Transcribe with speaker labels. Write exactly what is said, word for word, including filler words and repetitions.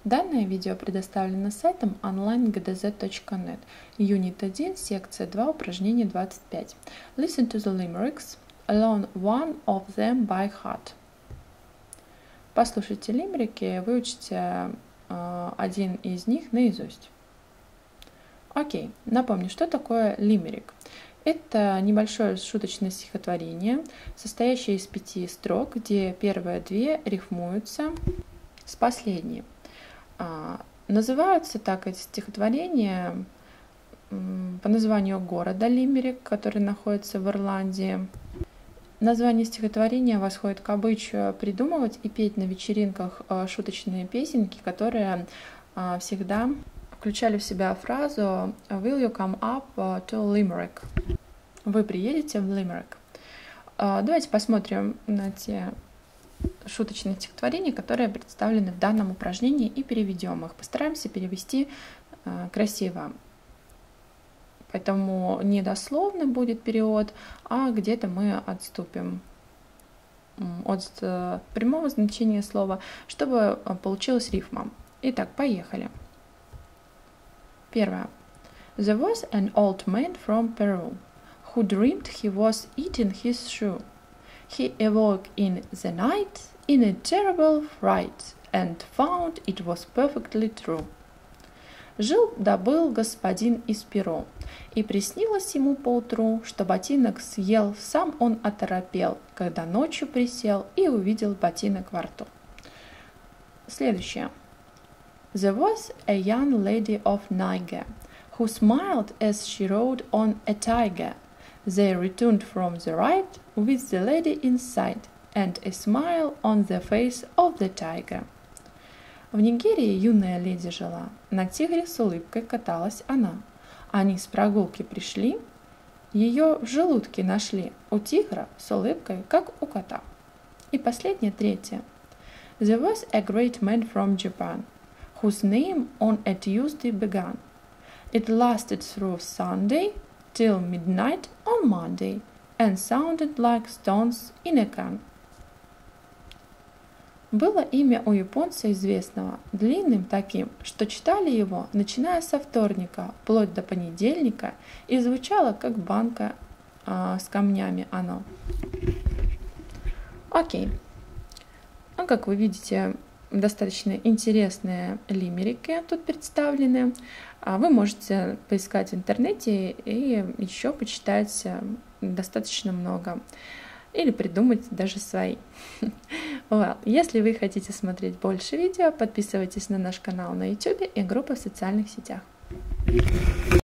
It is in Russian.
Speaker 1: Данное видео предоставлено сайтом онлайн джи ди зет точка нет. Юнит один, секция два, упражнение двадцать пять. Listen to the limericks. Learn one of them by heart. Послушайте лимерики, выучите э, один из них наизусть. Окей, напомню, что такое лимерик. Это небольшое шуточное стихотворение, состоящее из пяти строк, где первые две рифмуются с последней. А, называются так эти стихотворения по названию города Лимерик, который находится в Ирландии. Название стихотворения восходит к обычаю придумывать и петь на вечеринках шуточные песенки, которые всегда включали в себя фразу «Will you come up to Limerick?» Вы приедете в Лимерик. Давайте посмотрим на те шуточные стихотворения, которые представлены в данном упражнении, и переведем их. Постараемся перевести красиво. Поэтому не дословный будет перевод, а где-то мы отступим от прямого значения слова, чтобы получилась рифма. Итак, поехали. Первое. There was an old man from Peru who dreamed he was eating his shoe. He awoke in the night in a terrible fright and found it was perfectly true. Жил-добыл господин из Перу, и приснилось ему поутру, что ботинок съел, сам он оторопел, когда ночью присел и увидел ботинок во рту. Следующее. There was a young lady of Niger, who smiled as she rode on a tiger. They returned from the ride with the lady inside and a smile on the face of the tiger. В Нигерии юная леди жила, на тигре с улыбкой каталась она. Они с прогулки пришли, ее в желудке нашли, у тигра с улыбкой, как у кота. И последнее, третье. There was a great man from Japan, whose name on a Tuesday began. It lasted through Sunday till midnight on Monday and sounded like stones in a can. Было имя у японца известного, длинным таким, что читали его, начиная со вторника, вплоть до понедельника, и звучало, как банка а, с камнями оно. Окей. Ну, как вы видите, достаточно интересные лимерики тут представлены. Вы можете поискать в интернете и еще почитать достаточно много. Или придумать даже свои. Well, если вы хотите смотреть больше видео, подписывайтесь на наш канал на YouTube и группы в социальных сетях.